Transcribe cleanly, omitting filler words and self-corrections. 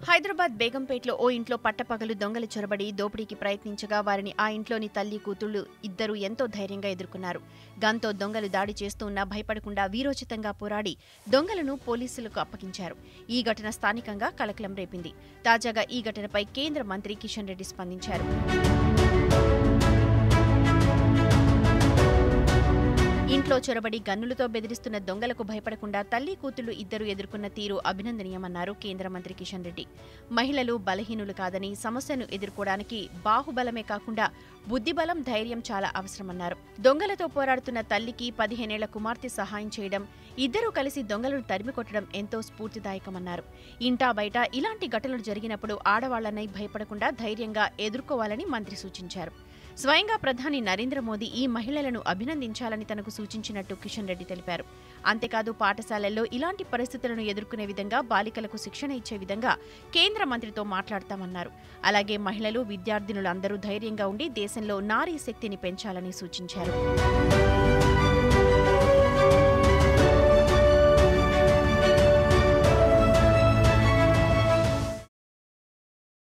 హైదరాబాద్ బేగంపేటలో ఓ ఇంట్లో పట్టపగలు దొంగలు చొరబడి దోపిడీకి ప్రయత్నించగా వారిని ఆ ఇంట్లోని తల్లి కూతుళ్లు ఇద్దరూ ఎంతో ధైర్యంగా ఎదుర్కొన్నారు. గన్తో దొంగలు దాడి చేస్తున్నా భయపడకుండా వీరోచితంగా పోరాడి దొంగలను పోలీసులకు అప్పగించారు. ఈ ఘటన స్థానికంగా కలకలం రేపింది. తాజాగా ఈ ఘటనపై కేంద్ర మంత్రి కిషన్ రెడ్డి స్పందించారు. ఇంట్లో చొరబడి గన్నులతో బెదిరిస్తున్న దొంగలకు భయపడకుండా తల్లి కూతుళ్లు ఇద్దరు ఎదుర్కొన్న తీరు అభినందనీయమన్నారు కేంద్ర మంత్రి కిషన్ రెడ్డి. మహిళలు బలహీనులు కాదని సమస్యను ఎదుర్కోవడానికి బాహుబలమే కాకుండా బుద్ధిబలం, ధైర్యం చాలా అవసరమన్నారు. దొంగలతో పోరాడుతున్న తల్లికి 15 ఏళ్ల కుమార్తె సహాయం చేయడం, ఇద్దరూ కలిసి దొంగలను తరిమికొట్టడం ఎంతో స్ఫూర్తిదాయకమన్నారు. ఇంటా బయట ఇలాంటి ఘటనలు జరిగినప్పుడు ఆడవాళ్లనై భయపడకుండా ధైర్యంగా ఎదుర్కోవాలని మంత్రి సూచించారు. స్వయంగా ప్రధాని నరేంద్ర మోదీ ఈ మహిళలను అభినందించాలని తనకు సూచించినట్టు కిషన్ రెడ్డి తెలిపారు. అంతేకాదు పాఠశాలల్లో ఇలాంటి పరిస్థితులను ఎదుర్కొనే విధంగా బాలికలకు శిక్షణ ఇచ్చే విధంగా కేంద్ర మంత్రితో మాట్లాడతామన్నారు. అలాగే మహిళలు, విద్యార్థినులందరూ ధైర్యంగా ఉండి దేశంలో నారీ శక్తిని పెంచాలని సూచించారు.